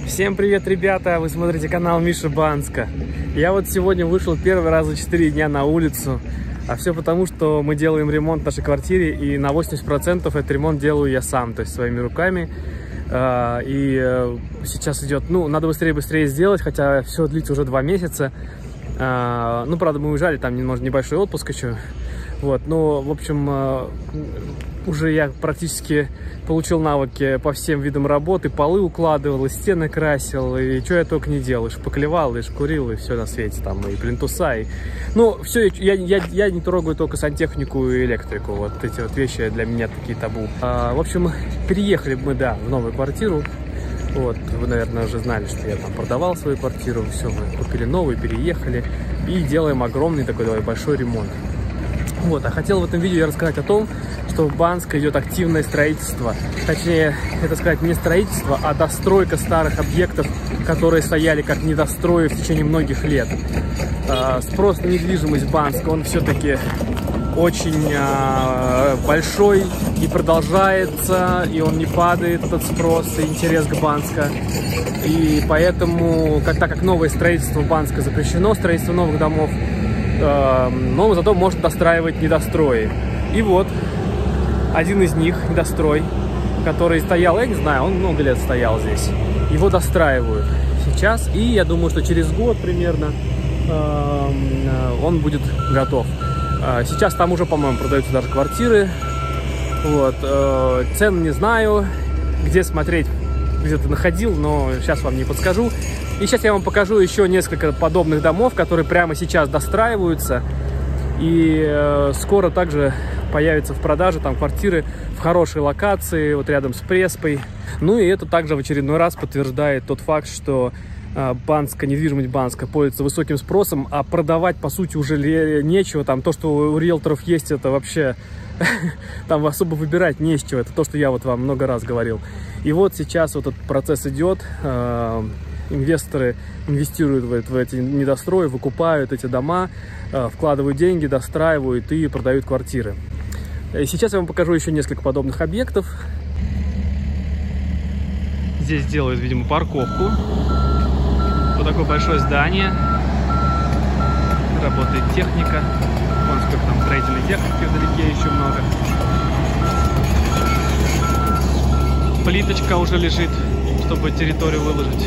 Всем привет, ребята! Вы смотрите канал Миша Банска. Я вот сегодня вышел первый раз за 4 дня на улицу. А все потому, что мы делаем ремонт в нашей квартире, и на 80% этот ремонт делаю я сам, то есть своими руками. И сейчас идет, надо быстрее сделать, хотя все длится уже 2 месяца. Правда, мы уезжали, там немного небольшой отпуск еще. Вот, в общем, уже я практически получил навыки по всем видам работы. Полы укладывал, и стены красил, и что я только не делал. И шпаклевал, и шкурил, и все на свете, там, и плинтуса, и... все, я не трогаю только сантехнику и электрику. Вот эти вот вещи для меня такие табу. В общем, переехали мы, в новую квартиру. Вот, вы, наверное, уже знали, что я там продавал свою квартиру. Все, мы купили новую, переехали. И делаем огромный такой большой ремонт. Вот, а хотел в этом видео я рассказать о том, что в Банске идет активное строительство. Точнее, это сказать не строительство, а достройка старых объектов, которые стояли как недострои в течение многих лет. Спрос на недвижимость Банска, он все-таки очень большой и продолжается, и он не падает, этот спрос и интерес к Банска. И поэтому, так как новое строительство Банска запрещено, строительство новых домов, но зато можно достраивать недострои. И вот один из них, недострой, который стоял, я не знаю, он много лет стоял здесь. Его достраивают сейчас, и я думаю, что через год примерно он будет готов. Сейчас там уже, по-моему, продаются даже квартиры. Вот. Цен не знаю, где смотреть, где-то находил, но сейчас вам не подскажу. И сейчас я вам покажу еще несколько подобных домов, которые прямо сейчас достраиваются. И скоро также появятся в продаже там квартиры в хорошей локации, вот рядом с Преспой. И это также в очередной раз подтверждает тот факт, что недвижимость Банска пользуется высоким спросом, а продавать, по сути, уже нечего. Там то, что у риэлторов есть, это вообще там особо выбирать не с чего. Это то, что я вот вам много раз говорил. И вот сейчас вот этот процесс идет. Инвесторы инвестируют в эти недострои, выкупают эти дома, вкладывают деньги, достраивают и продают квартиры. И сейчас я вам покажу еще несколько подобных объектов. Здесь делают, видимо, парковку. Вот такое большое здание. Работает техника. Вон сколько там строительной техники вдалеке еще много. Плиточка уже лежит, чтобы территорию выложить.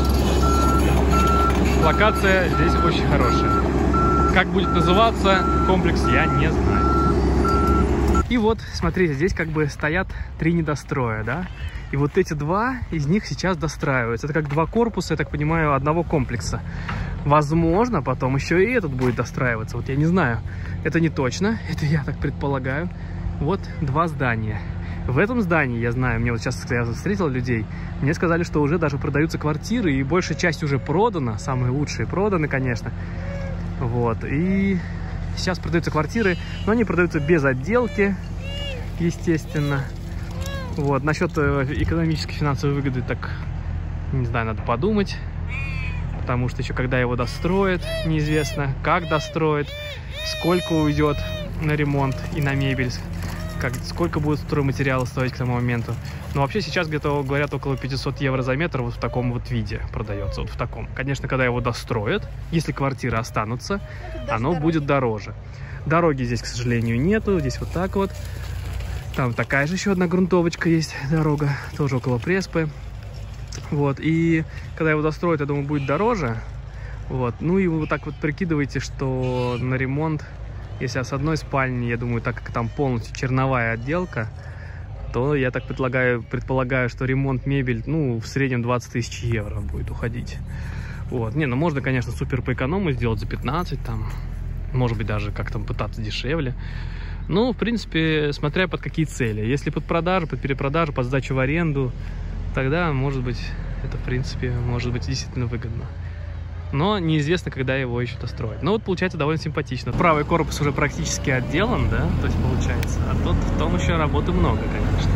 Локация здесь очень хорошая. Как будет называться комплекс, я не знаю. И вот, смотрите, здесь как бы стоят 3 недостроя, да? И вот эти 2 из них сейчас достраиваются. Это как 2 корпуса, я так понимаю, одного комплекса. Возможно, потом еще и этот будет достраиваться. Вот я не знаю. Это не точно, это я так предполагаю. Вот 2 здания. В этом здании, я знаю, мне вот сейчас, когда я встретил людей, мне сказали, что уже даже продаются квартиры, и большая часть уже продана, самые лучшие проданы, конечно. Вот, и сейчас продаются квартиры, но они продаются без отделки, естественно. Вот, насчет экономической финансовой выгоды, так, не знаю, надо подумать, потому что еще когда его достроят, неизвестно, как достроят, сколько уйдет на ремонт и на мебель, сколько будет стройматериалы стоить к тому моменту. Но вообще сейчас где-то, говорят, около 500 евро за метр вот в таком вот виде продается. Вот в таком. Конечно, когда его достроят, если квартиры останутся, оно будет дороже. Дороги здесь, к сожалению, нету. Здесь вот так вот. Там такая же еще одна грунтовочка есть, дорога, тоже около Преспы. Вот. И когда его достроят, я думаю, будет дороже. Вот. И вы вот так вот прикидываете, что на ремонт, если с одной спальни, я думаю, так как там полностью черновая отделка, то я так предполагаю, что ремонт мебель, в среднем 20 тысяч евро будет уходить. Вот. Можно, конечно, супер по эконому сделать за 15, там, может быть, даже как-то пытаться дешевле. В принципе, смотря под какие цели. Если под продажу, под перепродажу, под сдачу в аренду, тогда, может быть, это, в принципе, может быть действительно выгодно. Но неизвестно, когда его еще достроят. Вот получается довольно симпатично. Правый корпус уже практически отделан, да, то есть получается. А тут в том еще работы много, конечно.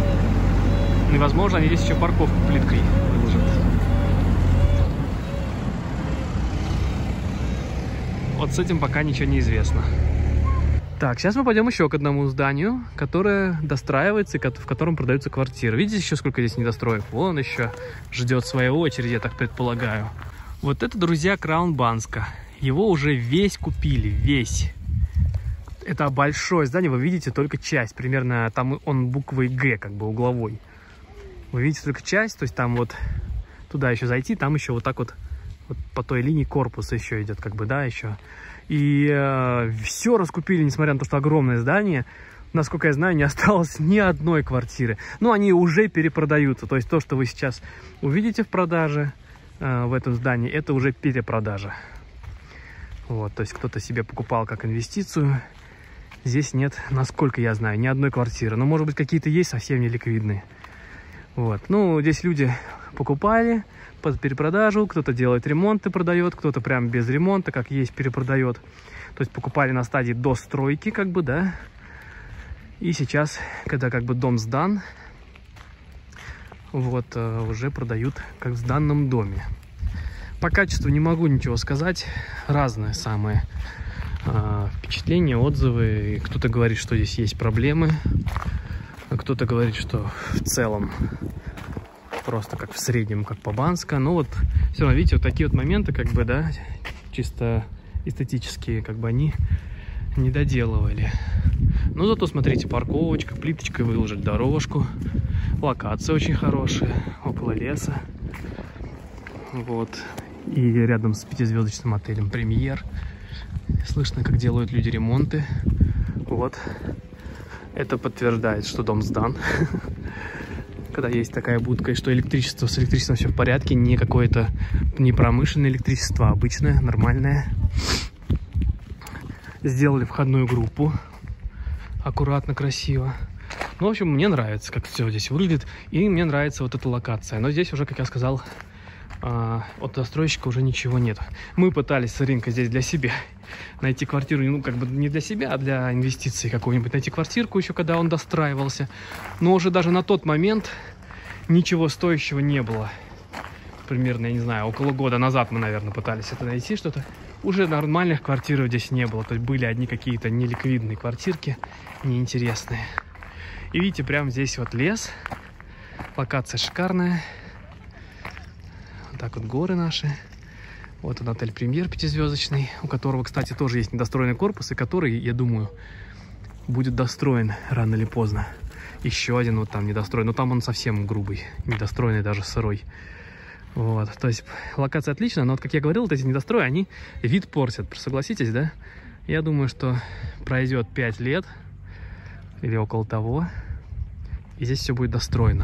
И, возможно, они здесь еще парковку плиткой выложат. Вот с этим пока ничего не известно. Так, сейчас мы пойдем еще к одному зданию, которое достраивается и в котором продаются квартиры. Видите еще сколько здесь недостроек? Вон еще ждет своей очереди, я так предполагаю. Вот это, друзья, Краун Банска. Его уже весь купили, весь. Это большое здание, вы видите только часть. Примерно там он буквой Г, как бы угловой. Вы видите только часть, то есть там вот туда еще зайти, там еще вот так вот по той линии корпуса еще идет, как бы, да, еще. И все раскупили, несмотря на то, что огромное здание. Насколько я знаю, не осталось ни одной квартиры. Но они уже перепродаются. То есть то, что вы сейчас увидите в продаже в этом здании, это уже перепродажа. Вот, то есть кто-то себе покупал как инвестицию. Здесь нет, насколько я знаю, ни одной квартиры. Но, может быть, какие-то есть совсем неликвидные. Вот. Ну, здесь люди покупали под перепродажу, кто-то делает ремонт и продает, кто-то прям без ремонта, как есть, перепродает. То есть покупали на стадии достройки, как бы, да. И сейчас, когда как бы дом сдан, вот, уже продают как в сданном доме. По качеству не могу ничего сказать. Разные самые впечатления, отзывы. Кто-то говорит, что здесь есть проблемы, а кто-то говорит, что в целом просто как в среднем, как по Банска. Но вот все равно, видите, вот такие вот моменты, как бы, да, чисто эстетические, как бы они не доделывали. Но зато, смотрите, парковочка, плиточкой выложить дорожку. Локация очень хорошая, около леса. Вот. И рядом с 5-звездочным отелем «Премьер». Слышно, как делают люди ремонты. Вот. Это подтверждает, что дом сдан. Когда есть такая будка, и что электричество, с электричеством все в порядке, не какое-то не промышленное электричество, а обычное, нормальное. Сделали входную группу. Аккуратно, красиво. Ну, в общем, мне нравится, как все здесь выглядит. И мне нравится вот эта локация. Но здесь уже, как я сказал, от застройщика уже ничего нет. Мы пытались с рынка здесь для себя найти квартиру, ну, как бы не для себя, а для инвестиций какую-нибудь. Найти квартирку еще, когда он достраивался. Но уже даже на тот момент ничего стоящего не было. Примерно, я не знаю, около года назад мы, наверное, пытались это найти что-то. Уже нормальных квартир здесь не было. То есть были одни какие-то неликвидные квартирки, неинтересные. И видите, прямо здесь вот лес. Локация шикарная. Вот так вот горы наши. Вот он, отель «Премьер» 5-звездочный, у которого, кстати, тоже есть недостроенный корпус, и который, я думаю, будет достроен рано или поздно. Еще один вот там недостроен, но там он совсем грубый, недостроенный, даже сырой. Вот, то есть локация отличная, но вот, как я говорил, вот эти недострои, они вид портят, согласитесь, да? Я думаю, что пройдет 5 лет или около того, и здесь все будет достроено.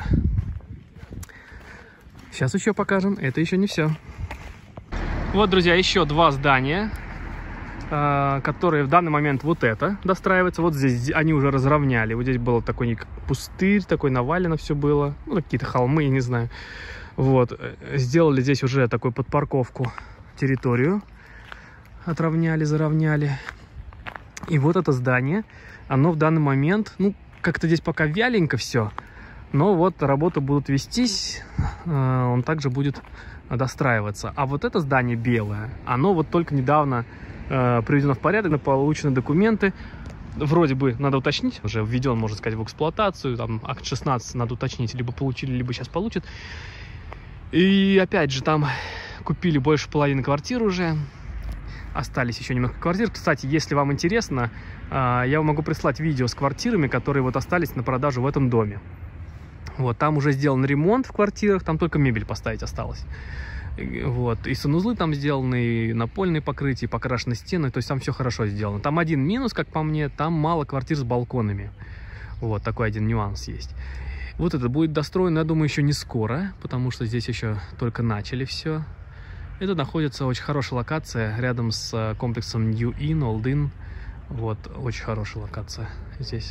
Сейчас еще покажем, это еще не все. Вот, друзья, еще два здания, которые в данный момент вот это достраивается. Вот здесь они уже разровняли. Вот здесь был такой пустырь, такой навалено все было. Ну, какие-то холмы, я не знаю. Вот. Сделали здесь уже такую подпарковку, территорию. Отровняли, заровняли. И вот это здание, оно в данный момент, ну, как-то здесь пока вяленько все. Но вот работы будут вестись. Он также будет достраиваться. А вот это здание белое, оно вот только недавно приведено в порядок, получены документы. Вроде бы надо уточнить, уже введен, можно сказать, в эксплуатацию. Там акт 16 надо уточнить, либо получили, либо сейчас получат. И опять же, там купили больше половины квартир уже. Остались еще немного квартир. Кстати, если вам интересно, я могу прислать видео с квартирами, которые вот остались на продажу в этом доме. Вот, там уже сделан ремонт в квартирах, там только мебель поставить осталось. Вот, и санузлы там сделаны, и напольные покрытия, и покрашены стены, то есть там все хорошо сделано. Там один минус, как по мне, там мало квартир с балконами. Вот, такой один нюанс есть. Вот это будет достроено, я думаю, еще не скоро, потому что здесь еще только начали все. Это находится очень хорошая локация, рядом с комплексом New Inn, Old Inn. Вот, очень хорошая локация здесь.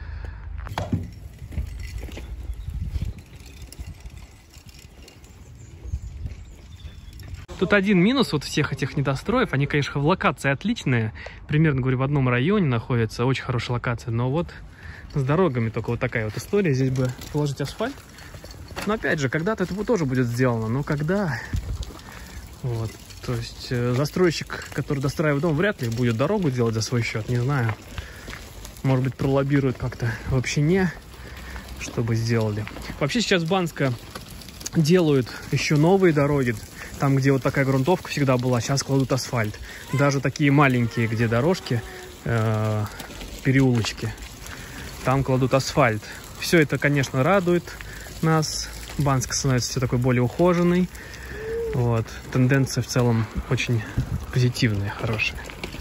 Тут один минус вот всех этих недостроев, они, конечно, в локации отличные, примерно, говорю, в одном районе находятся, очень хорошая локация, но вот с дорогами только вот такая вот история, здесь бы положить асфальт, но опять же, когда-то это тоже будет сделано, но когда, вот, то есть застройщик, который достраивает дом, вряд ли будет дорогу делать за свой счет, не знаю, Может быть, пролоббируют как-то в общине, чтобы сделали. Вообще сейчас в Банске делают еще новые дороги. Там, где вот такая грунтовка всегда была, сейчас кладут асфальт. Даже такие маленькие, где дорожки, переулочки, там кладут асфальт. Все это, конечно, радует нас. Банск становится все такой более ухоженный. Вот. Тенденция в целом очень позитивная, хорошая.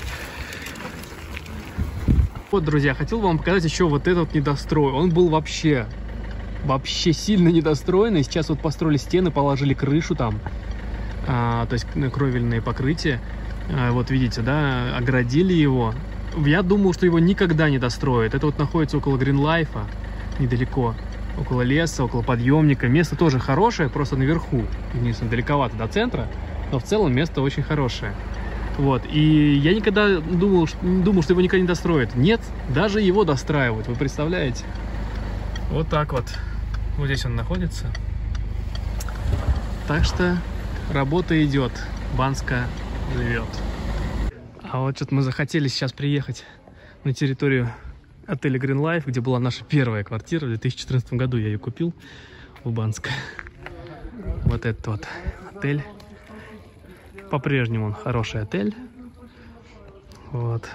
Вот, друзья, хотел вам показать еще вот этот недострой. Он был вообще сильно недостроенный. Сейчас вот построили стены, положили крышу там. То есть кровельные покрытия. Вот видите, да, оградили его. Я думал, что его никогда не достроят. Это вот находится около Гринлайфа, недалеко. Около леса, около подъемника. Место тоже хорошее, просто наверху. Единственное, далековато до центра. Но в целом место очень хорошее. Вот. И я никогда думал, что его никогда не достроят. Нет, даже его достраивают. Вы представляете? Вот так вот. Вот здесь он находится. Так что работа идет. Банска живет. А вот что-то мы захотели сейчас приехать на территорию отеля Green Life, где была наша первая квартира. В 2014 году я ее купил в Банске. Вот этот вот отель. По-прежнему он хороший отель. Вот.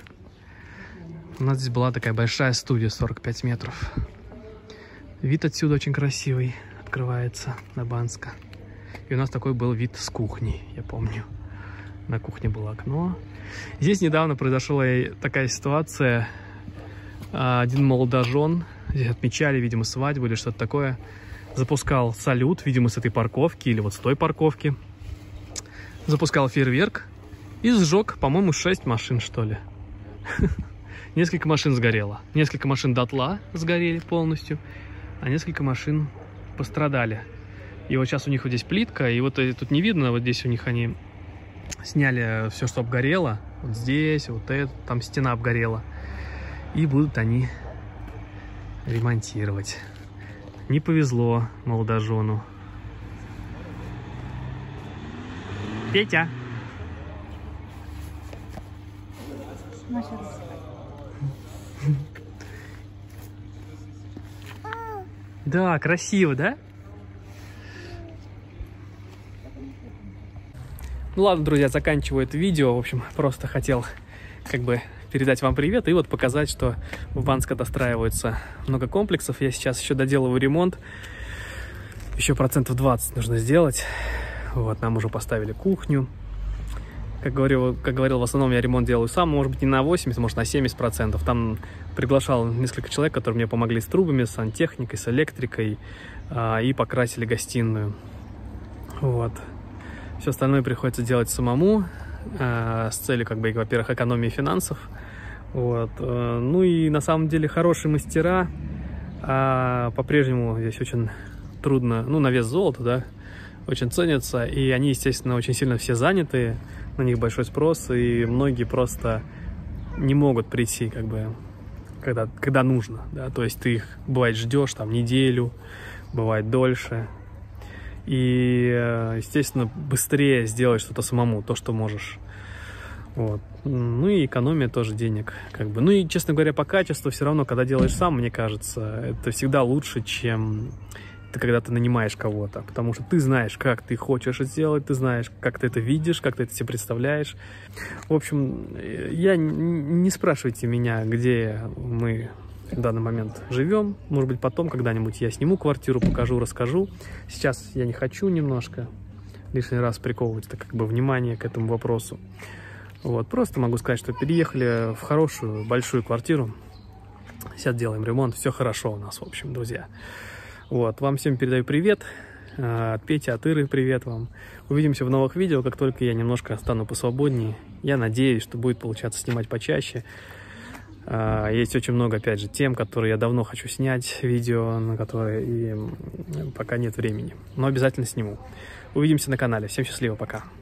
У нас здесь была такая большая студия, 45 метров. Вид отсюда очень красивый открывается на Банска. И у нас такой был вид с кухни, я помню. На кухне было окно. Здесь недавно произошла такая ситуация. Один молодожен, здесь отмечали, видимо, свадьбу или что-то такое, запускал салют, видимо, с этой парковки или вот с той парковки. Запускал фейерверк и сжег, по-моему, 6 машин, что ли. Несколько машин сгорело. Несколько машин дотла сгорели полностью, а несколько машин пострадали. И вот сейчас у них вот здесь плитка, и вот тут не видно, вот здесь у них они сняли все, что обгорело. Вот здесь, вот это, там стена обгорела. И будут они ремонтировать. Не повезло молодожену. Петя! Да, красиво, да? Ну ладно, друзья, заканчиваю это видео. В общем, просто хотел как бы передать вам привет и вот показать, что в Банске достраивается много комплексов. Я сейчас еще доделываю ремонт. Еще 20% нужно сделать. Вот, нам уже поставили кухню. Как говорил, в основном я ремонт делаю сам. Может быть, не на 80, может, на 70%. Там приглашал несколько человек, которые мне помогли с трубами, с сантехникой, с электрикой. И покрасили гостиную. Вот. Все остальное приходится делать самому. С целью, как бы, во-первых, экономии финансов. Вот. Ну и на самом деле хорошие мастера. По-прежнему здесь очень трудно, ну, на вес золота, да, очень ценятся. И они, естественно, очень сильно все заняты. На них большой спрос. И многие просто не могут прийти, как бы, когда нужно. Да? То есть ты их, бывает, ждешь там неделю, бывает дольше. И, естественно, быстрее сделать что-то самому, то, что можешь. Вот. Ну и экономия тоже денег, как бы. Ну и, честно говоря, по качеству все равно, когда делаешь сам, мне кажется, это всегда лучше, чем когда ты нанимаешь кого-то. Потому что ты знаешь, как ты хочешь это сделать, ты знаешь, как ты это видишь, как ты это себе представляешь. В общем, не спрашивайте меня, где мы в данный момент живем. Может быть, потом когда-нибудь я сниму квартиру, покажу, расскажу. Сейчас я не хочу немножко лишний раз приковывать как бы внимание к этому вопросу. Вот, просто могу сказать, что переехали в хорошую, большую квартиру. Сейчас делаем ремонт, все хорошо у нас, в общем, друзья. Вот, вам всем передаю привет. От Пети, от Иры привет вам. Увидимся в новых видео, как только я немножко стану посвободнее. Я надеюсь, что будет получаться снимать почаще. Есть очень много, опять же, тем, которые я давно хочу снять, видео, на которые и пока нет времени. Но обязательно сниму. Увидимся на канале. Всем счастливо, пока.